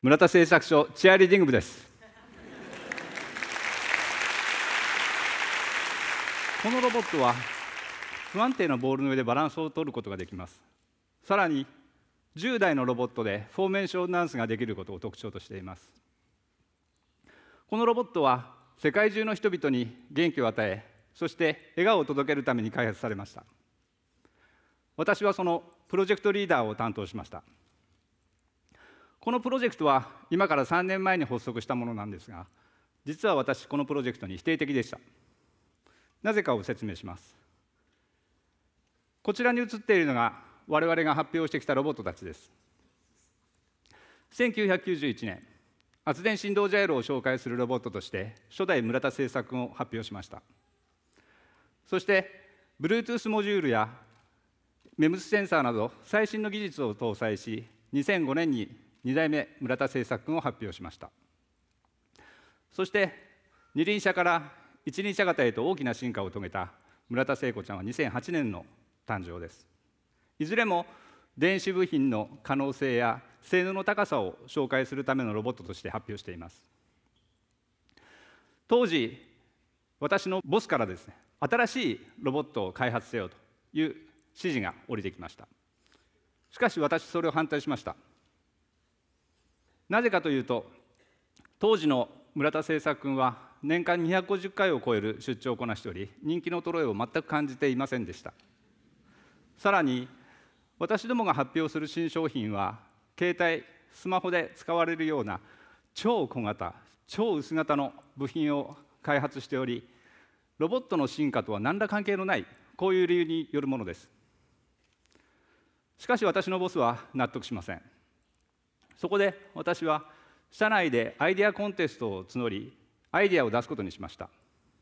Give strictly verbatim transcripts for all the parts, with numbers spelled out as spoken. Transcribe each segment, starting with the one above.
村田製作所チアリーディング部です。このロボットは不安定なボールの上でバランスを取ることができます。さらにじゅうだいのロボットでフォーメーションダンスができることを特徴としています。このロボットは世界中の人々に元気を与え、そして笑顔を届けるために開発されました。私はそのプロジェクトリーダーを担当しました。このプロジェクトは今からさんねんまえに発足したものなんですが、実は私このプロジェクトに否定的でした。なぜかを説明します。こちらに映っているのが我々が発表してきたロボットたちです。せんきゅうひゃくきゅうじゅういちねん、圧電振動ジャイロを紹介するロボットとして初代村田製作を発表しました。そして Bluetooth モジュールや メムス センサーなど最新の技術を搭載し、にせんごねんににだいめ村田製作を発表しました。そして二輪車から一輪車型へと大きな進化を遂げた村田聖子ちゃんはにせんはちねんの誕生です。いずれも電子部品の可能性や性能の高さを紹介するためのロボットとして発表しています。当時私のボスからですね、新しいロボットを開発せよという指示が降りてきました。しかし私それを反対しました。なぜかというと、当時の村田製作君は年間にひゃくごじゅっかいを超える出張をこなしており、人気の衰えを全く感じていませんでした。さらに私どもが発表する新商品は携帯スマホで使われるような超小型超薄型の部品を開発しており、ロボットの進化とは何ら関係のない、こういう理由によるものです。しかし私のボスは納得しません。そこで私は社内でアイデアコンテストを募り、アイデアを出すことにしました。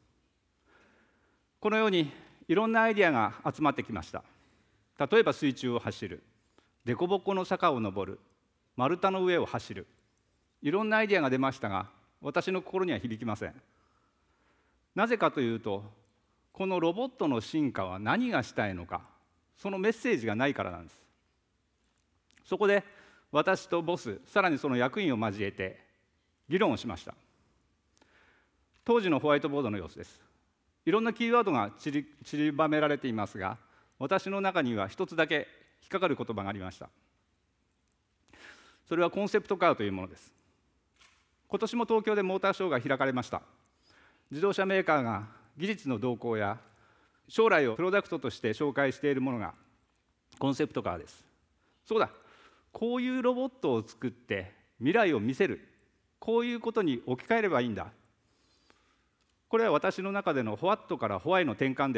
このようにいろんなアイデアが集まってきました。例えば水中を走る、凸凹の坂を登る、丸太の上を走る、いろんなアイデアが出ましたが、私の心には響きません。なぜかというと、このロボットの進化は何がしたいのか、そのメッセージがないからなんです。そこで私とボス、さらにその役員を交えて議論をしました。当時のホワイトボードの様子です。いろんなキーワードが散り、散りばめられていますが、私の中には一つだけ引っかかる言葉がありました。それはコンセプトカーというものです。今年も東京でモーターショーが開かれました。自動車メーカーが技術の動向や将来をプロダクトとして紹介しているものがコンセプトカーです。そうだ、こういうロボットを作って未来を見せる、こういうことに置き換えればいいんだ。これは私の中でのホワットからホワイの転換です。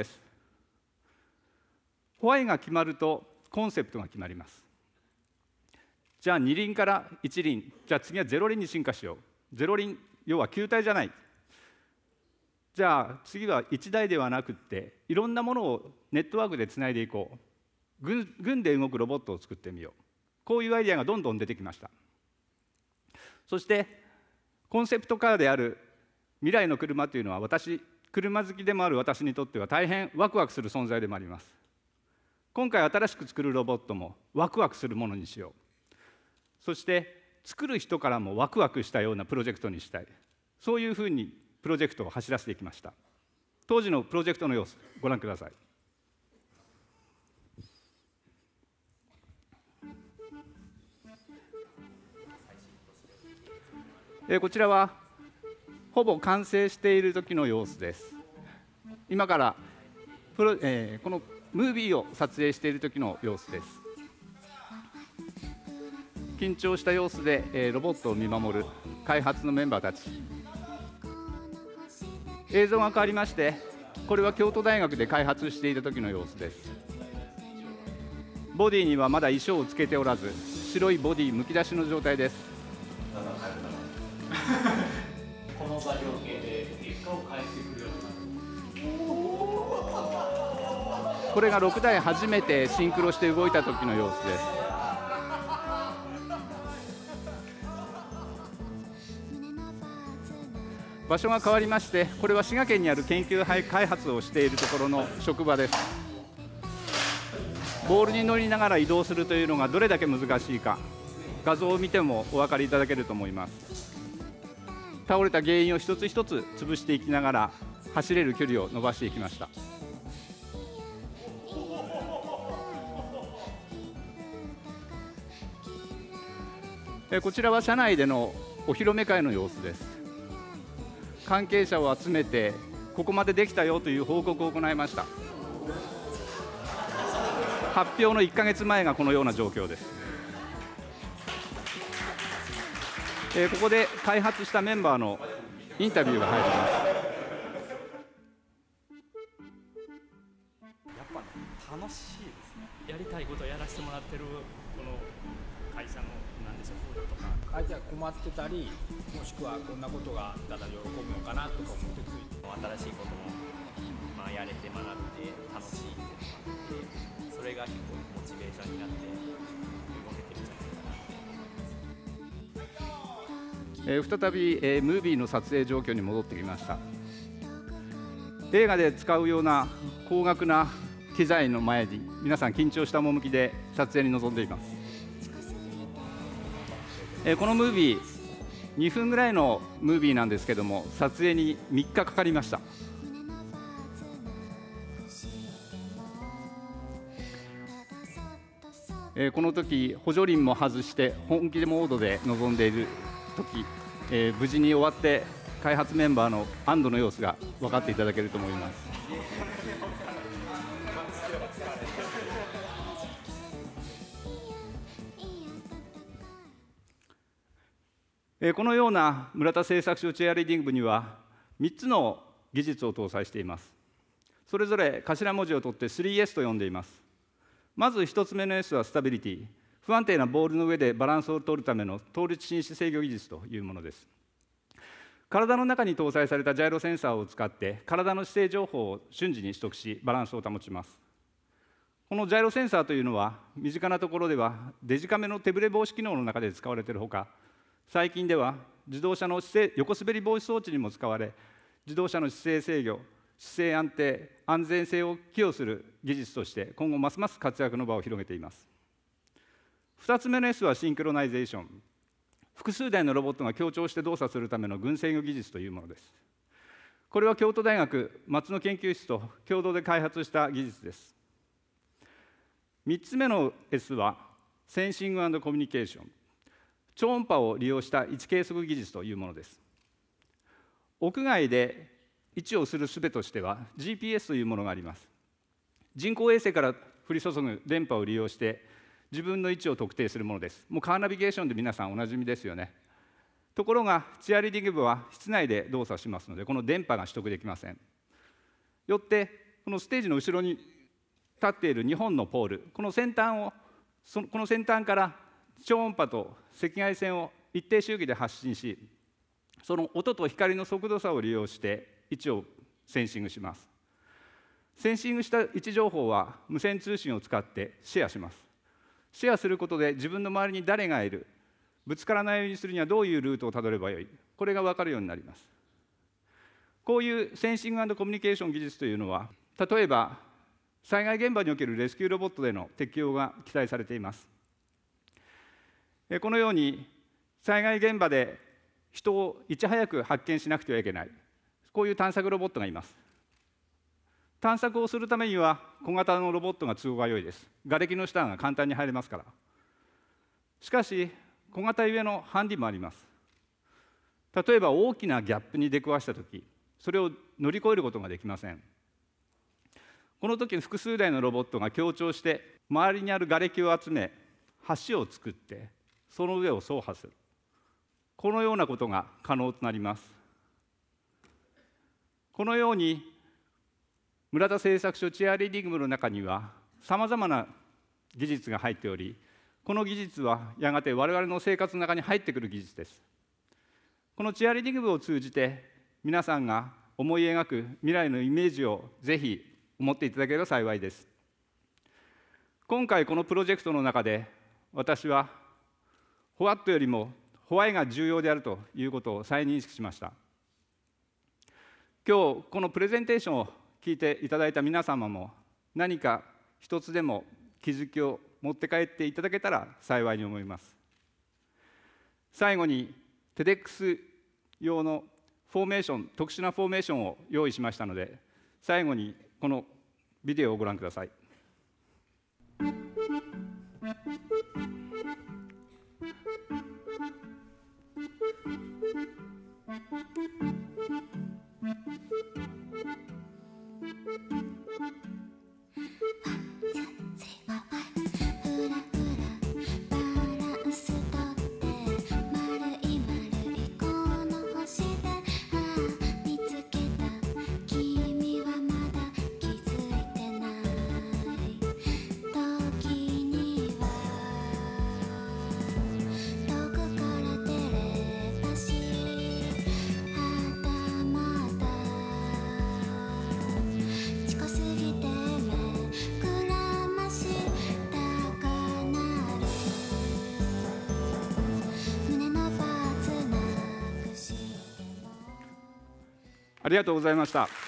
ホワイが決まるとコンセプトが決まります。じゃあ二輪から一輪、じゃあ次はゼロ輪に進化しよう。ゼロ輪、要は球体じゃない。じゃあ次はいちだいではなくっていろんなものをネットワークでつないでいこう。軍、軍で動くロボットを作ってみよう。こういうアイデアがどんどん出てきました。そしてコンセプトカーである未来の車というのは、私車好きでもある私にとっては大変ワクワクする存在でもあります。今回新しく作るロボットもワクワクするものにしよう。そして作る人からもワクワクしたようなプロジェクトにしたい。そういうふうにプロジェクトを走らせていきました。当時のプロジェクトの様子ご覧ください。こちらはほぼ完成している時の様子です。今からプロ、えー、このムービーを撮影している時の様子です。緊張した様子で、えー、ロボットを見守る開発のメンバーたち。映像が変わりまして、これは京都大学で開発していた時の様子です。ボディにはまだ衣装をつけておらず、白いボディむき出しの状態です。 この場情景で結果を返してくるような。 これがろくだい初めてシンクロして動いた時の様子です。場所が変わりまして、これは滋賀県にある研究開発をしているところの職場です。ボールに乗りながら移動するというのがどれだけ難しいか、 画像を見てもお分かりいただけると思います。倒れた原因を一つ一つ潰していきながら走れる距離を伸ばしていきました。こちらは社内でのお披露目会の様子です。関係者を集めてここまでできたよという報告を行いました。発表のいっかげつまえがこのような状況です。えー、ここで開発したメンバーのインタビューが入ります。 やっぱ楽しいですね。やりたいことをやらせてもらってるこの会社のなんでしょう、風土とか相手が困ってたり、もしくはこんなことがあったら喜ぶのかなとか思ってついて、 新しいことも、まあ、やれて学んで楽しいっていうのがあって、それが結構モチベーションになって動けてるんじゃないかなって。 えー、再び、えー、ムービーの撮影状況に戻ってきました。映画で使うような高額な機材の前に皆さん緊張した面きで撮影に臨んでいます。えー、このムービーにふんぐらいのムービーなんですけども、撮影にみっかかかりました。えー、この時補助輪も外して本気でモードで臨んでいる時、えー、無事に終わって開発メンバーの安堵の様子が分かっていただけると思います。えー、このような村田製作所チェアリーディング部にはみっつの技術を搭載しています。それぞれ頭文字を取って スリーエス と呼んでいます。まずひとつめの S はスタビリティ、不安定なボールの上でバランスを取るための倒立紳士制御技術というものです。体の中に搭載されたジャイロセンサーを使って体の姿勢情報を瞬時に取得しバランスを保ちます。このジャイロセンサーというのは身近なところではデジカメの手ぶれ防止機能の中で使われているほか、最近では自動車の姿勢横滑り防止装置にも使われ、自動車の姿勢制御、姿勢安定、安全性を寄与する技術として今後ますます活躍の場を広げています。ふたつめの S はシンクロナイゼーション、複数台のロボットが協調して動作するための群制御技術というものです。これは京都大学松野研究室と共同で開発した技術です。みっつめの S はセンシング&コミュニケーション、超音波を利用した位置計測技術というものです。屋外で位置をする術としては ジーピーエス というものがあります。人工衛星から降り注ぐ電波を利用して自分の位置を特定するものです。もうカーナビゲーションで皆さんおなじみですよね。ところがチアリーディング部は室内で動作しますのでこの電波が取得できません。よってこのステージの後ろに立っているにほんのポール、この先端をそのこの先端から超音波と赤外線を一定周期で発信し、その音と光の速度差を利用して位置をセンシングします。センシングした位置情報は無線通信を使ってシェアします。シェアすることで自分の周りに誰がいる、ぶつからないようにするにはどういうルートをたどればよい、これが分かるようになります。こういうセンシング&コミュニケーション技術というのは、例えば災害現場におけるレスキューロボットでの適用が期待されています。このように災害現場で人をいち早く発見しなくてはいけない、こういう探索ロボットがいます。探索をするためには小型のロボットが都合が良いです。瓦礫の下が簡単に入れますから。しかし小型ゆえのハンディもあります。例えば大きなギャップに出くわしたとき、それを乗り越えることができません。この時複数台のロボットが協調して周りにある瓦礫を集め橋を作ってその上を走破する、このようなことが可能となります。このように村田製作所チアリーディング部の中にはさまざまな技術が入っており、この技術はやがて我々の生活の中に入ってくる技術です。このチアリーディング部を通じて皆さんが思い描く未来のイメージをぜひ思っていただければ幸いです。今回このプロジェクトの中で私はホワットよりもホワイが重要であるということを再認識しました。今日このプレゼンテーションを聞いていただいた皆様も何か一つでも気づきを持って帰っていただけたら幸いに思います。 最後に テデックス 用のフォーメーション、特殊なフォーメーションを用意しましたので、最後にこのビデオをご覧ください。ありがとうございました。